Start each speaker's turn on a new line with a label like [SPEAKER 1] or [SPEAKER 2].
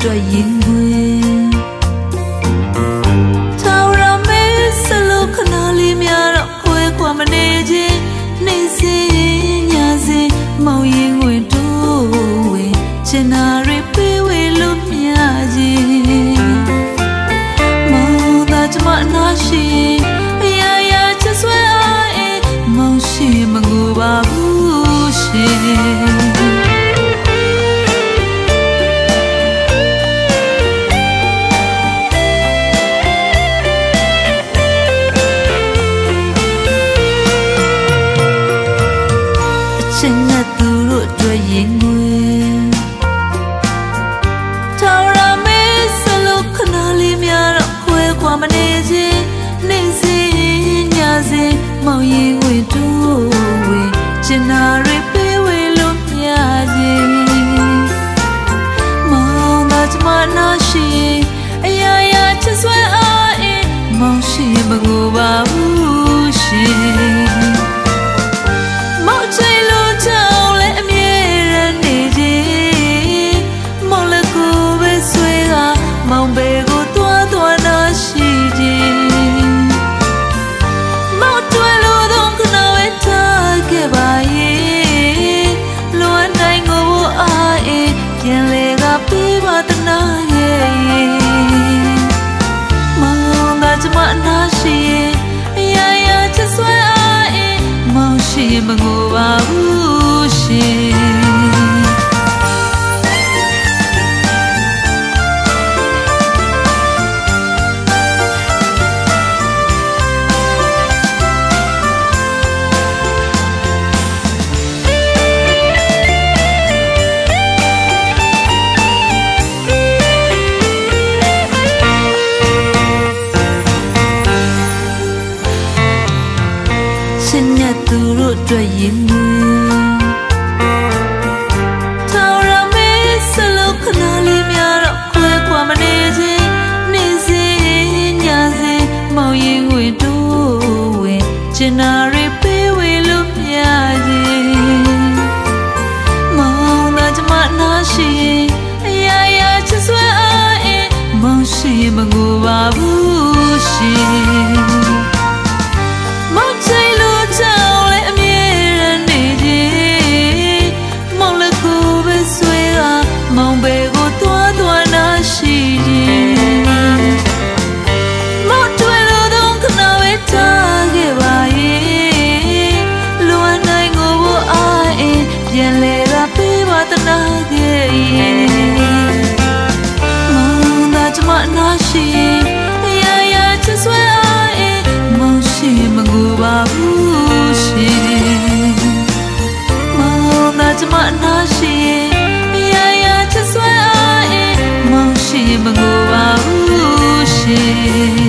[SPEAKER 1] အတွက်ရင်ဝင်ထောင်ရမဲစလို့ခဏလေးများတော့ခွဲခွာမနေခြင်းနေစေညစေမောင်ရင်ဝင်တို့ဝင်ချင်နာတွေပေးဝေလို့မြခြင်းမောင်သာကျမနာရှိအရာရာချက်ဆွဲအားအေးမောင်ရှိမငူပါဘူးရှင်မောင်ရင်ဝင်တို့ဝင်ချင်နာတွေပေးဝေလို့မြခြင်းမောင်သာကျမနာရှိအရာရာချက်ဆွဲအားအေးမောင်ရှိမငိုပါဘူးရှင်မောင်ချိလို့ချောင်းလဲအမြဲတမ်းနေခြင်းမောင်လည်းကိုပဲဆွဲကမောင်ပဲကိုသွားနာရှိခြင်းပြန်လေကပေးပါတနာရဲ့မောင်သာကျမနာရှိအရာရာချက်ဆွဲအားအေးမောင်ရှိမငိုပါဘူးရှင်သူတို့အတွက်ရင်ဝင်ထောင်ရမဲစလို့ခဏလေးများတော့ခွဲခွာမနေခြင်းနေစေညစေမောင်ရင်ဝင်တို့ဝင်ချင်နာတွေပေးဝေလို့မြခြင်းမောင်သာကျမနာရှိအရာရာချက်ဆွဲအားအေးမောင်ရှိမငိုပါဘူးရှင်မောင်ချိလို့ချောင်းမောင်ပဲကိုသွားနာရှိခြင်းမောင်တွေ့လို့တော့ခဏဝေးထားခဲ့ပါရဲ့လွန်နိုင်ကိုအားအေးပြန်လဲကပေးပါတနာခဲ့ရဲ့မောင်သာကျမနာရှိအရာရာချက်ဆွဲအားအေးမောင်ရှိမငူပါဘူးရှင်မောင်သာကျမနာရှိမငိုပါဘူးရှင်